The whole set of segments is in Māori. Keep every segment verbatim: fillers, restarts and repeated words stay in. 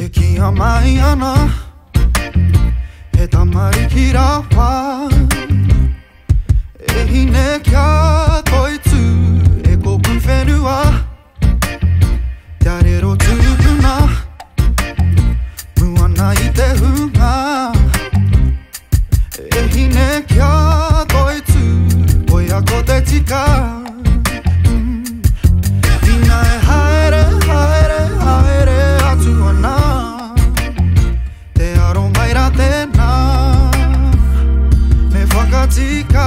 Eki amai ana He tamari ki rawa E hine kia koitsu E koku whenua Te arero tūpuna Muana i te hunga E hine kia koitsu Koia ko te tika Ina e haere, haere, haere atu ana Te aro mai ra tēnā Me whakatika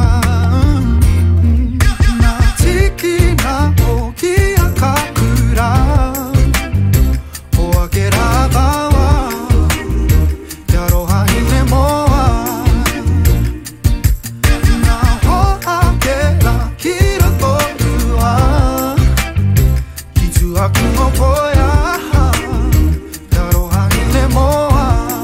Nā tiki nā o ki a kakura Hoa ke rā kawa Te Aroha Hinemoa Nā hoa ke rā ki ra tōrua Ki tu aku o poia Te Aroha Hinemoa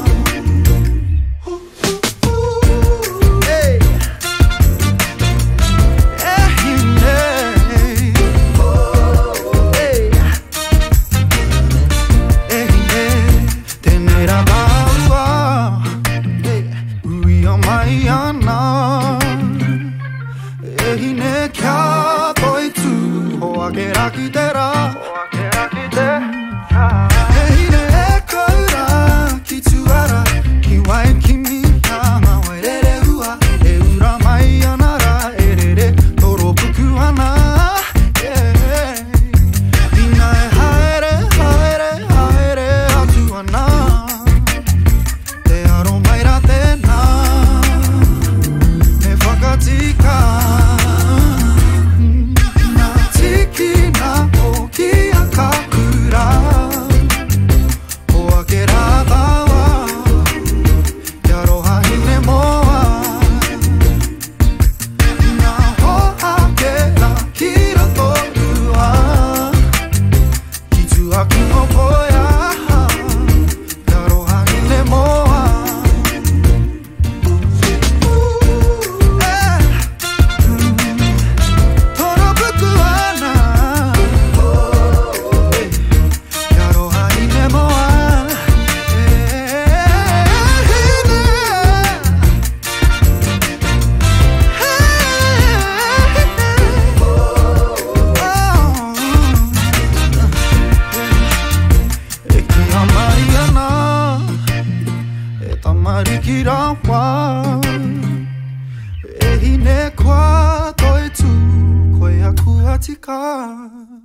E hine kia koitsu Hoa ke raki te rā E hine e kaura Ki tu ara Ki wai ki mi Ngā wai re re hua E ura mai ana ra E re re toro puku ana Ina e haere, haere, haere atu ana Te aro mai ra tēnā Me whakatika Nā tiki nā o ki a kakura Hoa ke rā kawa Te Aroha Hinemoa Nā hoa ke rā ki ra tōrua Ki tu aku o poia Te Aroha Hinemoa Tamari ki rawa E hine kua koe tū Koe aku atika